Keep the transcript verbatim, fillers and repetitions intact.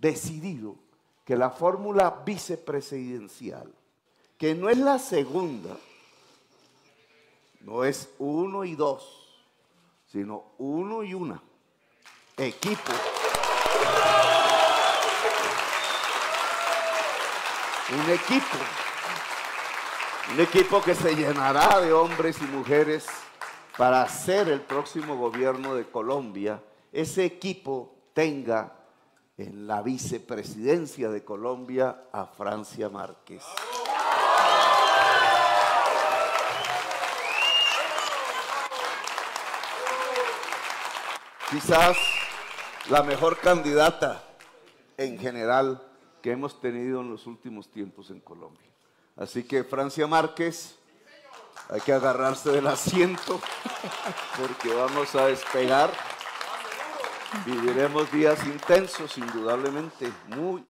decidido que la fórmula vicepresidencial, que no es la segunda, no es uno y dos, sino uno y una, equipo. Un equipo, un equipo que se llenará de hombres y mujeres para hacer el próximo gobierno de Colombia. Ese equipo tenga en la vicepresidencia de Colombia a Francia Márquez. Quizás la mejor candidata en general que hemos tenido en los últimos tiempos en Colombia. Así que Francia Márquez, hay que agarrarse del asiento porque vamos a despegar. Viviremos días intensos, indudablemente, muy